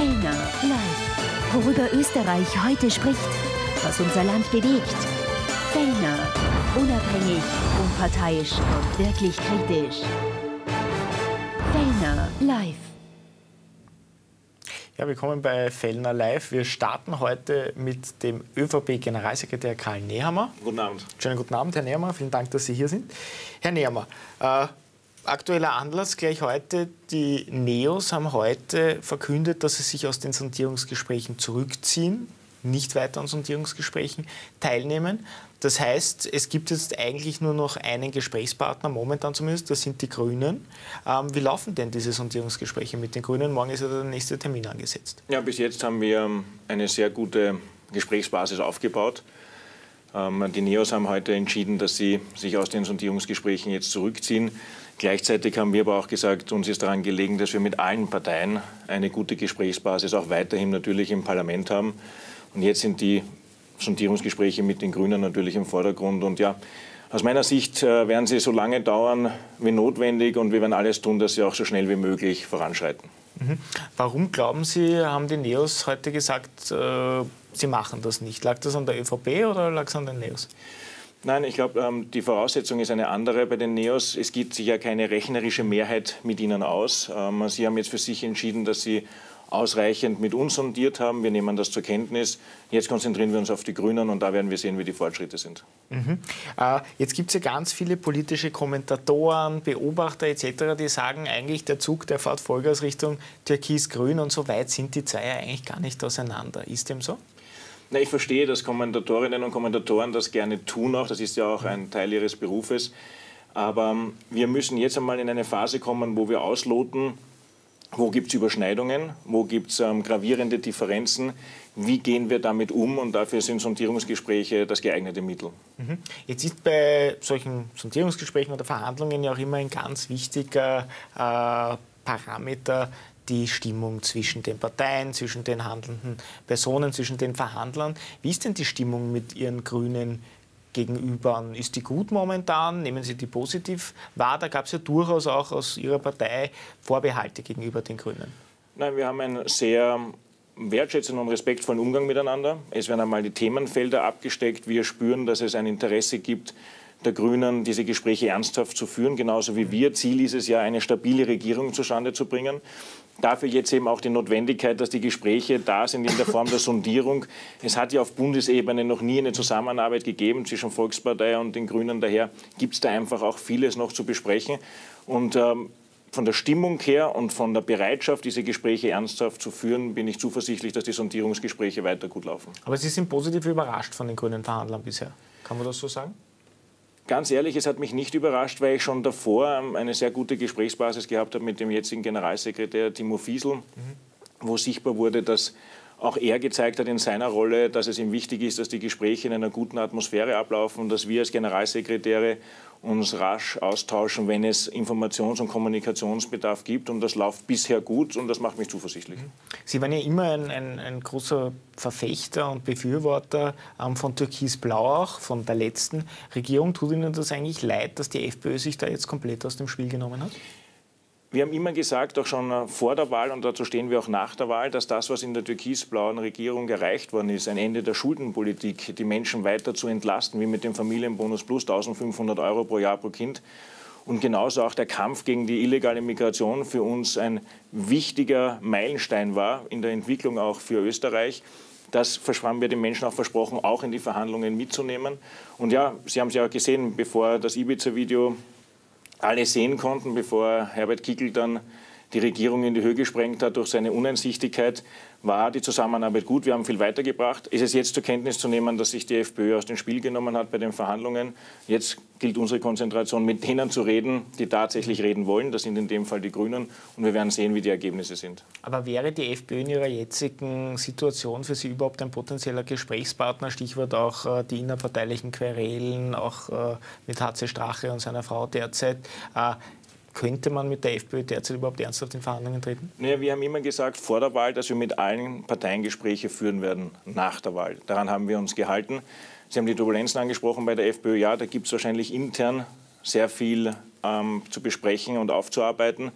Fellner live. Worüber Österreich heute spricht, was unser Land bewegt. Fellner, unabhängig, unparteiisch und wirklich kritisch. Fellner live. Ja, willkommen bei Fellner live. Wir starten heute mit dem ÖVP-Generalsekretär Karl Nehammer. Guten Abend. Schönen guten Abend, Herr Nehammer. Vielen Dank, dass Sie hier sind. Herr Nehammer, aktueller Anlass gleich heute. Die NEOS haben heute verkündet, dass sie sich aus den Sondierungsgesprächen zurückziehen, nicht weiter an Sondierungsgesprächen teilnehmen. Das heißt, es gibt jetzt eigentlich nur noch einen Gesprächspartner, momentan zumindest, das sind die Grünen. Wie laufen denn diese Sondierungsgespräche mit den Grünen? Morgen ist ja der nächste Termin angesetzt. Ja, bis jetzt haben wir eine sehr gute Gesprächsbasis aufgebaut. Die NEOS haben heute entschieden, dass sie sich aus den Sondierungsgesprächen jetzt zurückziehen. Gleichzeitig haben wir aber auch gesagt, uns ist daran gelegen, dass wir mit allen Parteien eine gute Gesprächsbasis auch weiterhin natürlich im Parlament haben. Und jetzt sind die Sondierungsgespräche mit den Grünen natürlich im Vordergrund. Und ja, aus meiner Sicht werden sie so lange dauern wie notwendig und wir werden alles tun, dass sie auch so schnell wie möglich voranschreiten. Warum glauben Sie, haben die NEOS heute gesagt, sie machen das nicht? Lag das an der ÖVP oder lag es an den NEOS? Nein, ich glaube, die Voraussetzung ist eine andere bei den NEOS. Es gibt sich ja keine rechnerische Mehrheit mit ihnen aus. Sie haben jetzt für sich entschieden, dass sie ausreichend mit uns sondiert haben. Wir nehmen das zur Kenntnis. Jetzt konzentrieren wir uns auf die Grünen und da werden wir sehen, wie die Fortschritte sind. Jetzt gibt es ja ganz viele politische Kommentatoren, Beobachter etc., die sagen eigentlich, der Zug, der fährt Vollgas Richtung Türkis-Grün und so weit sind die zwei ja eigentlich gar nicht auseinander. Ist dem so? Na, ich verstehe, dass Kommentatorinnen und Kommentatoren das gerne tun auch. Das ist ja auch ein Teil ihres Berufes. Aber wir müssen jetzt einmal in eine Phase kommen, wo wir ausloten, wo gibt es Überschneidungen, wo gibt es gravierende Differenzen, wie gehen wir damit um und dafür sind Sondierungsgespräche das geeignete Mittel. Jetzt ist bei solchen Sondierungsgesprächen oder Verhandlungen ja auch immer ein ganz wichtiger Parameter die Stimmung zwischen den Parteien, zwischen den handelnden Personen, zwischen den Verhandlern. Wie ist denn die Stimmung mit Ihren Grünen gegenüber? Ist die gut momentan? Nehmen Sie die positiv wahr? Da gab es ja durchaus auch aus Ihrer Partei Vorbehalte gegenüber den Grünen. Nein, wir haben einen sehr wertschätzenden und respektvollen Umgang miteinander. Es werden einmal die Themenfelder abgesteckt. Wir spüren, dass es ein Interesse gibt, der Grünen diese Gespräche ernsthaft zu führen, genauso wie wir. Ziel ist es ja, eine stabile Regierung zustande zu bringen. Dafür jetzt eben auch die Notwendigkeit, dass die Gespräche da sind in der Form der Sondierung. Es hat ja auf Bundesebene noch nie eine Zusammenarbeit gegeben zwischen Volkspartei und den Grünen. Daher gibt es da einfach auch vieles noch zu besprechen. Und von der Stimmung her und von der Bereitschaft, diese Gespräche ernsthaft zu führen, bin ich zuversichtlich, dass die Sondierungsgespräche weiter gut laufen. Aber Sie sind positiv überrascht von den grünen Verhandlern bisher. Kann man das so sagen? Ganz ehrlich, es hat mich nicht überrascht, weil ich schon davor eine sehr gute Gesprächsbasis gehabt habe mit dem jetzigen Generalsekretär Timo Fiesel, wo sichtbar wurde, dass auch er gezeigt hat in seiner Rolle, dass es ihm wichtig ist, dass die Gespräche in einer guten Atmosphäre ablaufen und dass wir als Generalsekretäre uns rasch austauschen, wenn es Informations- und Kommunikationsbedarf gibt. Und das läuft bisher gut und das macht mich zuversichtlich. Sie waren ja immer ein großer Verfechter und Befürworter von Türkis-Blau auch, von der letzten Regierung. Tut Ihnen das eigentlich leid, dass die FPÖ sich da jetzt komplett aus dem Spiel genommen hat? Wir haben immer gesagt, auch schon vor der Wahl, und dazu stehen wir auch nach der Wahl, dass das, was in der türkis-blauen Regierung erreicht worden ist, ein Ende der Schuldenpolitik, die Menschen weiter zu entlasten, wie mit dem Familienbonus plus 1.500 € pro Jahr pro Kind. Und genauso auch der Kampf gegen die illegale Migration für uns ein wichtiger Meilenstein war, in der Entwicklung auch für Österreich. Das haben wir den Menschen auch versprochen, auch in die Verhandlungen mitzunehmen. Und ja, Sie haben es ja auch gesehen, bevor das Ibiza-Video alle sehen konnten, bevor Herbert Kickl dann die Regierung in die Höhe gesprengt hat durch seine Uneinsichtigkeit, war die Zusammenarbeit gut. Wir haben viel weitergebracht. Ist es jetzt zur Kenntnis zu nehmen, dass sich die FPÖ aus dem Spiel genommen hat bei den Verhandlungen? Jetzt gilt unsere Konzentration, mit denen zu reden, die tatsächlich reden wollen. Das sind in dem Fall die Grünen. Und wir werden sehen, wie die Ergebnisse sind. Aber wäre die FPÖ in ihrer jetzigen Situation für Sie überhaupt ein potenzieller Gesprächspartner? Stichwort auch die innerparteilichen Querelen, auch mit HC Strache und seiner Frau derzeit. Könnte man mit der FPÖ derzeit überhaupt ernsthaft in Verhandlungen treten? Naja, wir haben immer gesagt vor der Wahl, dass wir mit allen Parteien Gespräche führen werden nach der Wahl. Daran haben wir uns gehalten. Sie haben die Turbulenzen angesprochen bei der FPÖ. Ja, da gibt es wahrscheinlich intern sehr viel zu besprechen und aufzuarbeiten.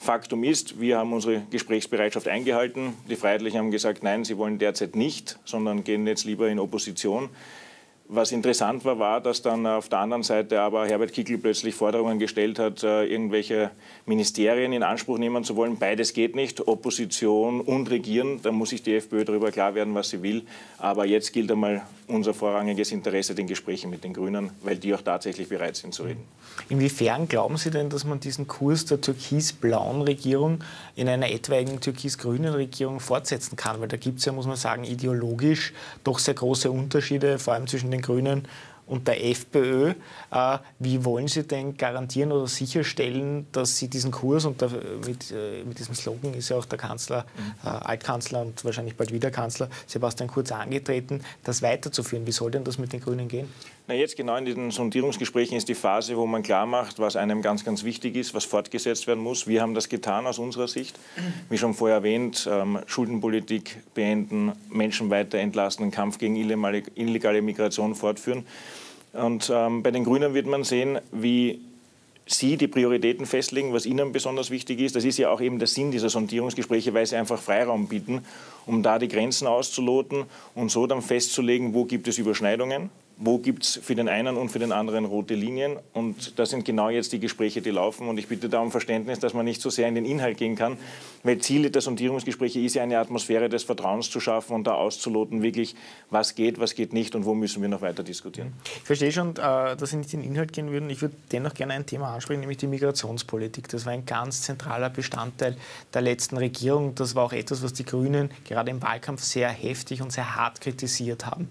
Faktum ist, wir haben unsere Gesprächsbereitschaft eingehalten. Die Freiheitlichen haben gesagt, nein, sie wollen derzeit nicht, sondern gehen jetzt lieber in Opposition. Was interessant war, dass dann auf der anderen Seite aber Herbert Kickl plötzlich Forderungen gestellt hat, irgendwelche Ministerien in Anspruch nehmen zu wollen. Beides geht nicht, Opposition und Regieren. Da muss sich die FPÖ darüber klar werden, was sie will. Aber jetzt gilt einmal unser vorrangiges Interesse den Gesprächen mit den Grünen, weil die auch tatsächlich bereit sind zu reden. Inwiefern glauben Sie denn, dass man diesen Kurs der türkis-blauen Regierung in einer etwaigen türkis-grünen Regierung fortsetzen kann? Weil da gibt es ja, muss man sagen, ideologisch doch sehr große Unterschiede, vor allem zwischen den Grünen und der FPÖ. Wie wollen Sie denn garantieren oder sicherstellen, dass Sie diesen Kurs, und mit diesem Slogan ist ja auch der Kanzler, Altkanzler und wahrscheinlich bald wieder Kanzler, Sebastian Kurz angetreten, das weiterzuführen? Wie soll denn das mit den Grünen gehen? Na, jetzt genau in diesen Sondierungsgesprächen ist die Phase, wo man klar macht, was einem ganz, ganz wichtig ist, was fortgesetzt werden muss. Wir haben das getan aus unserer Sicht. Wie schon vorher erwähnt, Schuldenpolitik beenden, Menschen weiter entlasten, den Kampf gegen illegale Migration fortführen. Und bei den Grünen wird man sehen, wie Sie die Prioritäten festlegen, was Ihnen besonders wichtig ist. Das ist ja auch eben der Sinn dieser Sondierungsgespräche, weil sie einfach Freiraum bieten, um da die Grenzen auszuloten und so dann festzulegen, wo gibt es Überschneidungen, wo gibt es für den einen und für den anderen rote Linien. Und das sind genau jetzt die Gespräche, die laufen. Und ich bitte da um Verständnis, dass man nicht so sehr in den Inhalt gehen kann, weil Ziel der Sondierungsgespräche ist ja eine Atmosphäre des Vertrauens zu schaffen und da auszuloten, wirklich, was geht nicht und wo müssen wir noch weiter diskutieren. Ich verstehe schon, dass Sie nicht in den Inhalt gehen würden. Ich würde dennoch gerne ein Thema ansprechen, nämlich die Migrationspolitik. Das war ein ganz zentraler Bestandteil der letzten Regierung. Das war auch etwas, was die Grünen gerade im Wahlkampf sehr heftig und sehr hart kritisiert haben.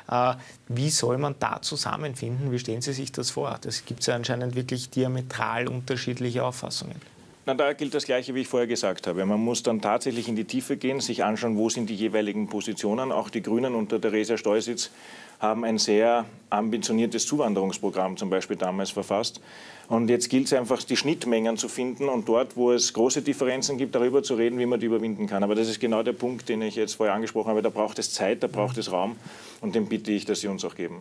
Wie soll man da zusammenfinden? Wie stellen Sie sich das vor? Das gibt es ja anscheinend wirklich diametral unterschiedliche Auffassungen. Na, da gilt das Gleiche, wie ich vorher gesagt habe. Man muss dann tatsächlich in die Tiefe gehen, sich anschauen, wo sind die jeweiligen Positionen. Auch die Grünen unter Theresia Steußitz haben ein sehr ambitioniertes Zuwanderungsprogramm zum Beispiel damals verfasst. Und jetzt gilt es einfach, die Schnittmengen zu finden und dort, wo es große Differenzen gibt, darüber zu reden, wie man die überwinden kann. Aber das ist genau der Punkt, den ich jetzt vorher angesprochen habe. Da braucht es Zeit, da braucht es Raum und den bitte ich, dass Sie uns auch geben.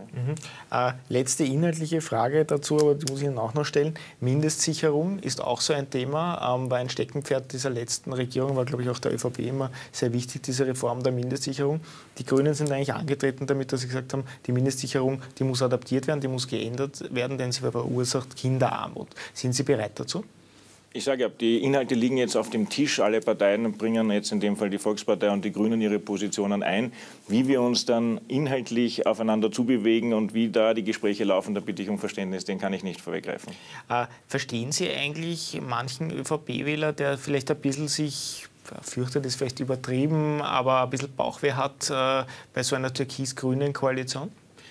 Letzte inhaltliche Frage dazu, aber die muss ich Ihnen auch noch stellen. Mindestsicherung ist auch so ein Thema, war ein Steckenpferd dieser letzten Regierung, war, glaube ich, auch der ÖVP immer sehr wichtig, diese Reform der Mindestsicherung. Die Grünen sind eigentlich angetreten damit, dass sie gesagt haben, die Mindestsicherung, die muss adaptiert werden, die muss geändert werden, denn sie verursacht Kinderarmut. Sind Sie bereit dazu? Ich sage ja, die Inhalte liegen jetzt auf dem Tisch. Alle Parteien bringen jetzt in dem Fall die Volkspartei und die Grünen ihre Positionen ein. Wie wir uns dann inhaltlich aufeinander zubewegen und wie da die Gespräche laufen, da bitte ich um Verständnis, den kann ich nicht vorweggreifen. Verstehen Sie eigentlich manchen ÖVP-Wähler, der vielleicht ein bisschen sich fürchtet, ist vielleicht übertrieben, aber ein bisschen Bauchweh hat bei so einer türkis-grünen Koalition?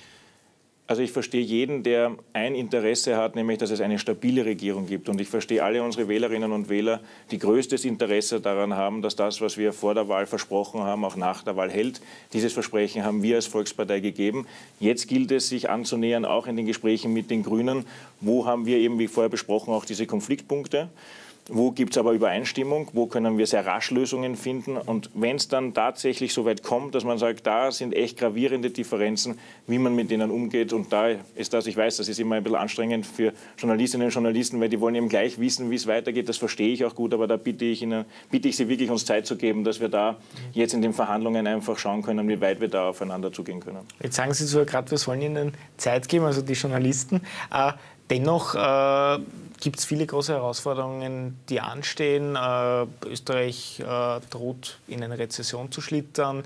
Also ich verstehe jeden, der ein Interesse hat, nämlich dass es eine stabile Regierung gibt. Und ich verstehe alle unsere Wählerinnen und Wähler, die größtes Interesse daran haben, dass das, was wir vor der Wahl versprochen haben, auch nach der Wahl hält. Dieses Versprechen haben wir als Volkspartei gegeben. Jetzt gilt es, sich anzunähern, auch in den Gesprächen mit den Grünen. Wo haben wir eben, wie vorher besprochen, auch diese Konfliktpunkte? Wo gibt es aber Übereinstimmung? Wo können wir sehr rasch Lösungen finden? Und wenn es dann tatsächlich so weit kommt, dass man sagt, da sind echt gravierende Differenzen, wie man mit denen umgeht. Und da ist das, ich weiß, das ist immer ein bisschen anstrengend für Journalistinnen und Journalisten, weil die wollen eben gleich wissen, wie es weitergeht. Das verstehe ich auch gut, aber da bitte ich Sie wirklich, uns Zeit zu geben, dass wir da jetzt in den Verhandlungen einfach schauen können, wie weit wir da aufeinander zugehen können. Jetzt sagen Sie so gerade, wir sollen Ihnen Zeit geben, also die Journalisten. Dennoch gibt es viele große Herausforderungen, die anstehen. Österreich droht in eine Rezession zu schlittern.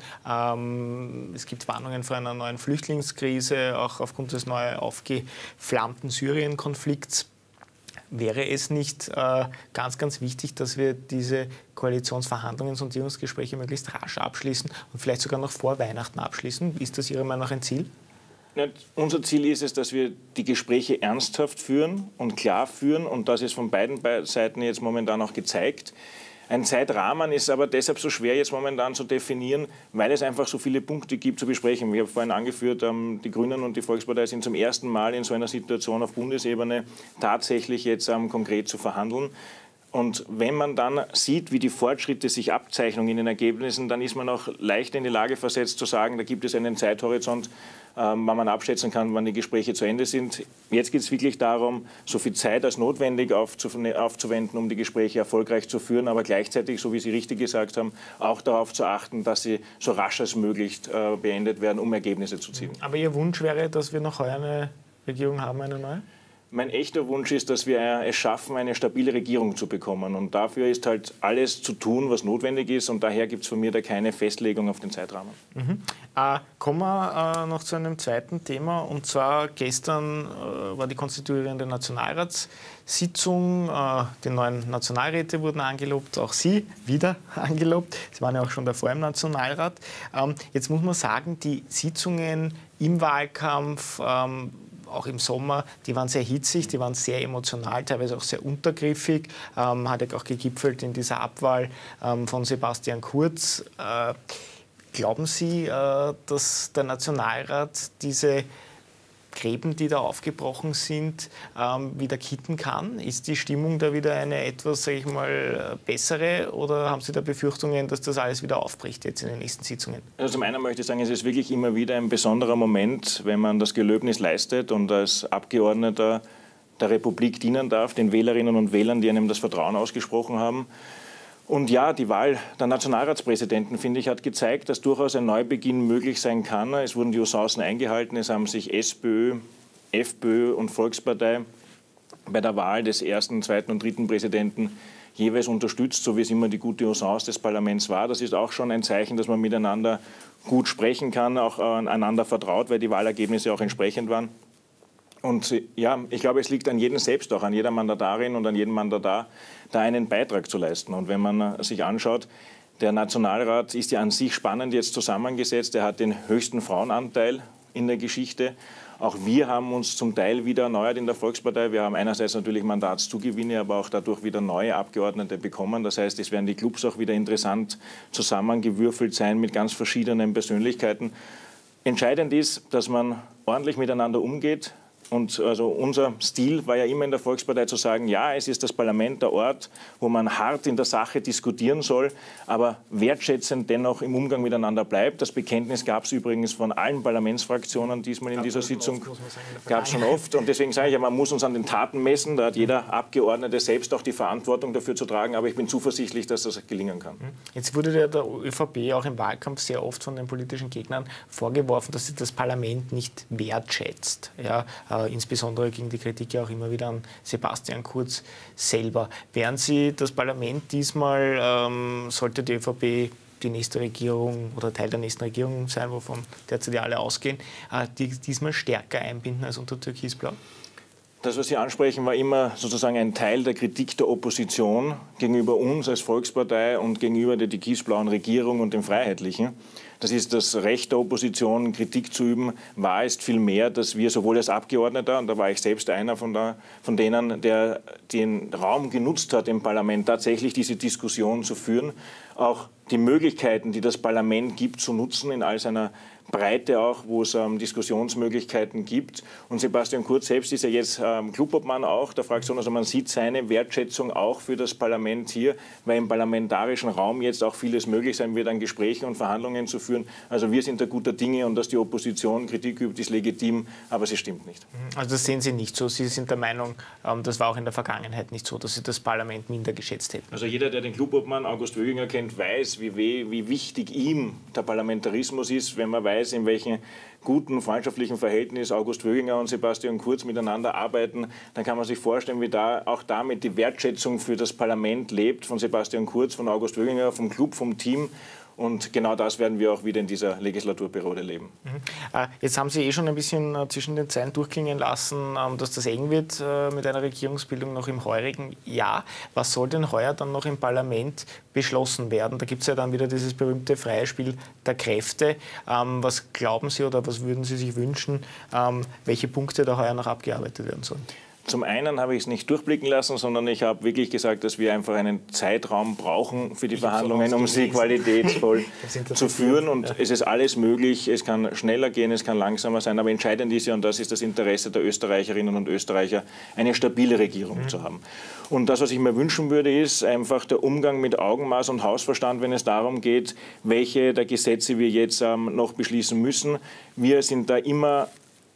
Es gibt Warnungen vor einer neuen Flüchtlingskrise, auch aufgrund des neu aufgeflammten Syrien-Konflikts. Wäre es nicht ganz, ganz wichtig, dass wir diese Koalitionsverhandlungen, Sondierungsgespräche möglichst rasch abschließen und vielleicht sogar noch vor Weihnachten abschließen? Ist das Ihrer Meinung nach ein Ziel? Unser Ziel ist es, dass wir die Gespräche ernsthaft führen und klar führen. Und das ist von beiden Seiten jetzt momentan auch gezeigt. Ein Zeitrahmen ist aber deshalb so schwer jetzt momentan zu definieren, weil es einfach so viele Punkte gibt zu besprechen. Ich habe vorhin angeführt, die Grünen und die Volkspartei sind zum ersten Mal in so einer Situation auf Bundesebene tatsächlich jetzt konkret zu verhandeln. Und wenn man dann sieht, wie die Fortschritte sich abzeichnen in den Ergebnissen, dann ist man auch leicht in die Lage versetzt zu sagen, da gibt es einen Zeithorizont, wann man abschätzen kann, wann die Gespräche zu Ende sind. Jetzt geht es wirklich darum, so viel Zeit als notwendig aufzuwenden, um die Gespräche erfolgreich zu führen, aber gleichzeitig, so wie Sie richtig gesagt haben, auch darauf zu achten, dass sie so rasch als möglich beendet werden, um Ergebnisse zu zielen. Aber Ihr Wunsch wäre, dass wir noch heuer eine Regierung haben, eine neue? Mein echter Wunsch ist, dass wir es schaffen, eine stabile Regierung zu bekommen. Und dafür ist halt alles zu tun, was notwendig ist. Und daher gibt es von mir da keine Festlegung auf den Zeitrahmen. Kommen wir noch zu einem zweiten Thema. Und zwar gestern war die konstituierende Nationalratssitzung. Die neuen Nationalräte wurden angelobt, auch Sie wieder angelobt. Sie waren ja auch schon davor im Nationalrat. Jetzt muss man sagen, die Sitzungen im Wahlkampf, auch im Sommer, die waren sehr hitzig, die waren sehr emotional, teilweise auch sehr untergriffig, hat ja auch gegipfelt in dieser Abwahl von Sebastian Kurz. Glauben Sie, dass der Nationalrat diese Gräben, die da aufgebrochen sind, wieder kitten kann? Ist die Stimmung da wieder eine etwas, sage ich mal, bessere, oder haben Sie da Befürchtungen, dass das alles wieder aufbricht jetzt in den nächsten Sitzungen? Also zum einen möchte ich sagen, es ist wirklich immer wieder ein besonderer Moment, wenn man das Gelöbnis leistet und als Abgeordneter der Republik dienen darf, den Wählerinnen und Wählern, die einem das Vertrauen ausgesprochen haben. Und ja, die Wahl der Nationalratspräsidenten, finde ich, hat gezeigt, dass durchaus ein Neubeginn möglich sein kann. Es wurden die Usancen eingehalten. Es haben sich SPÖ, FPÖ und Volkspartei bei der Wahl des ersten, zweiten und dritten Präsidenten jeweils unterstützt, so wie es immer die gute Usance des Parlaments war. Das ist auch schon ein Zeichen, dass man miteinander gut sprechen kann, auch einander vertraut, weil die Wahlergebnisse auch entsprechend waren. Und ja, ich glaube, es liegt an jedem selbst, auch an jeder Mandatarin und an jedem Mandatar, da einen Beitrag zu leisten. Und wenn man sich anschaut, der Nationalrat ist ja an sich spannend jetzt zusammengesetzt. Er hat den höchsten Frauenanteil in der Geschichte. Auch wir haben uns zum Teil wieder erneuert in der Volkspartei. Wir haben einerseits natürlich Mandatszugewinne, aber auch dadurch wieder neue Abgeordnete bekommen. Das heißt, es werden die Clubs auch wieder interessant zusammengewürfelt sein mit ganz verschiedenen Persönlichkeiten. Entscheidend ist, dass man ordentlich miteinander umgeht. Und also unser Stil war ja immer in der Volkspartei zu sagen, ja, es ist das Parlament der Ort, wo man hart in der Sache diskutieren soll, aber wertschätzend dennoch im Umgang miteinander bleibt. Das Bekenntnis gab es übrigens von allen Parlamentsfraktionen diesmal in dieser Sitzung. Gab es schon oft. Und deswegen sage ich ja, man muss uns an den Taten messen. Da hat jeder Abgeordnete selbst auch die Verantwortung dafür zu tragen. Aber ich bin zuversichtlich, dass das gelingen kann. Jetzt wurde der ÖVP auch im Wahlkampf sehr oft von den politischen Gegnern vorgeworfen, dass sie das Parlament nicht wertschätzt. Ja, insbesondere ging die Kritik ja auch immer wieder an Sebastian Kurz selber. Werden Sie das Parlament diesmal, sollte die ÖVP die nächste Regierung oder Teil der nächsten Regierung sein, wovon derzeit ja alle ausgehen, diesmal stärker einbinden als unter Türkisblau? Das, was Sie ansprechen, war immer sozusagen ein Teil der Kritik der Opposition gegenüber uns als Volkspartei und gegenüber der türkisblauen Regierung und den Freiheitlichen. Das ist das Recht der Opposition, Kritik zu üben. Wahr ist vielmehr, dass wir sowohl als Abgeordneter, und da war ich selbst einer von denen, der den Raum genutzt hat im Parlament, tatsächlich diese Diskussion zu führen, auch die Möglichkeiten, die das Parlament gibt, zu nutzen in all seiner Breite auch, wo es Diskussionsmöglichkeiten gibt. Und Sebastian Kurz selbst ist ja jetzt Clubobmann auch der Fraktion. Also man sieht seine Wertschätzung auch für das Parlament hier, weil im parlamentarischen Raum jetzt auch vieles möglich sein wird, an Gesprächen und Verhandlungen zu führen. Also wir sind da guter Dinge, und dass die Opposition Kritik übt, ist legitim, aber sie stimmt nicht. Also das sehen Sie nicht so. Sie sind der Meinung, das war auch in der Vergangenheit nicht so, dass Sie das Parlament minder geschätzt hätten. Also jeder, der den Clubobmann August Wöginger kennt, weiß, wie wichtig ihm der Parlamentarismus ist, wenn man weiß, in welchen guten freundschaftlichen Verhältnis August Wöginger und Sebastian Kurz miteinander arbeiten, dann kann man sich vorstellen, wie da auch damit die Wertschätzung für das Parlament lebt, von Sebastian Kurz, von August Wöginger, vom Club, vom Team. Und genau das werden wir auch wieder in dieser Legislaturperiode leben. Jetzt haben Sie schon ein bisschen zwischen den Zeilen durchklingen lassen, dass das eng wird mit einer Regierungsbildung noch im heurigen Jahr. Was soll denn heuer dann noch im Parlament beschlossen werden? Da gibt es ja dann wieder dieses berühmte freie Spiel der Kräfte. Was glauben Sie oder was würden Sie sich wünschen, welche Punkte da heuer noch abgearbeitet werden sollen? Zum einen habe ich es nicht durchblicken lassen, sondern ich habe wirklich gesagt, dass wir einfach einen Zeitraum brauchen für die Verhandlungen, um sie qualitätsvoll zu führen. Und es ist alles möglich, es kann schneller gehen, es kann langsamer sein, aber entscheidend ist ja, und das ist das Interesse der Österreicherinnen und Österreicher, eine stabile Regierung zu haben. Und das, was ich mir wünschen würde, ist einfach der Umgang mit Augenmaß und Hausverstand, wenn es darum geht, welche der Gesetze wir jetzt noch beschließen müssen. Wir sind da immer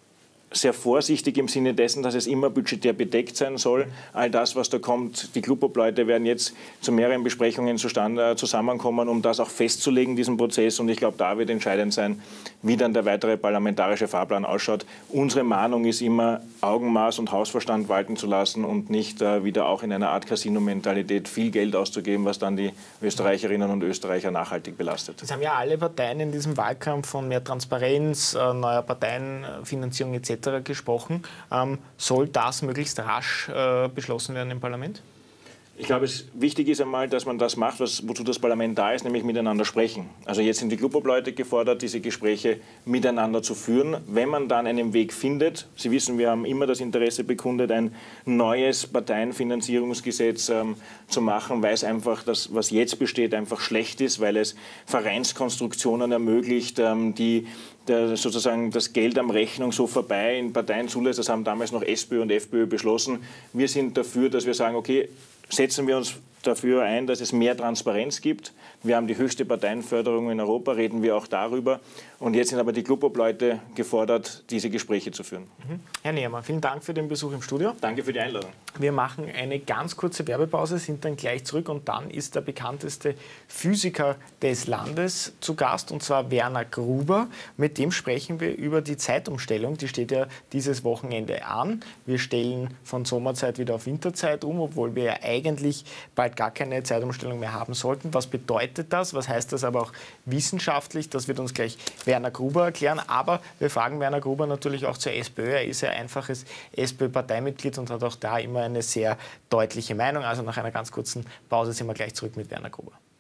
sehr vorsichtig im Sinne dessen, dass es immer budgetär bedeckt sein soll. All das, was da kommt, die Clubobleute werden jetzt zu mehreren Besprechungen zusammenkommen, um das auch festzulegen, diesen Prozess. Und ich glaube, da wird entscheidend sein, wie dann der weitere parlamentarische Fahrplan ausschaut. Unsere Mahnung ist immer, Augenmaß und Hausverstand walten zu lassen und nicht wieder auch in einer Art Casino-Mentalität viel Geld auszugeben, was dann die Österreicherinnen und Österreicher nachhaltig belastet. Es haben ja alle Parteien in diesem Wahlkampf von mehr Transparenz, neuer Parteienfinanzierung etc. gesprochen. Soll das möglichst rasch beschlossen werden im Parlament? Ich glaube, wichtig ist einmal, dass man das macht, wozu das Parlament da ist, nämlich miteinander sprechen. Also jetzt sind die Clubobleute gefordert, diese Gespräche miteinander zu führen. Wenn man dann einen Weg findet, Sie wissen, wir haben immer das Interesse bekundet, ein neues Parteienfinanzierungsgesetz zu machen, weil es einfach, das, was jetzt besteht, einfach schlecht ist, weil es Vereinskonstruktionen ermöglicht, die sozusagen das Geld am Rechnung so vorbei in Parteien zulässt. Das haben damals noch SPÖ und FPÖ beschlossen. Wir sind dafür, dass wir sagen, okay, setzen wir uns dafür ein, dass es mehr Transparenz gibt. Wir haben die höchste Parteienförderung in Europa, reden wir auch darüber. Und jetzt sind aber die Clubobleute gefordert, diese Gespräche zu führen. Herr Nehammer, vielen Dank für den Besuch im Studio. Danke für die Einladung. Wir machen eine ganz kurze Werbepause, sind dann gleich zurück und dann ist der bekannteste Physiker des Landes zu Gast, und zwar Werner Gruber. Mit dem sprechen wir über die Zeitumstellung, die steht ja dieses Wochenende an. Wir stellen von Sommerzeit wieder auf Winterzeit um, obwohl wir ja eigentlich bald gar keine Zeitumstellung mehr haben sollten. Was bedeutet das? Was heißt das aber auch wissenschaftlich? Das wird uns gleich Werner Gruber erklären. Aber wir fragen Werner Gruber natürlich auch zur SPÖ. Er ist ja einfaches SPÖ-Parteimitglied und hat auch da immer eine sehr deutliche Meinung. Also nach einer ganz kurzen Pause sind wir gleich zurück mit Werner Gruber.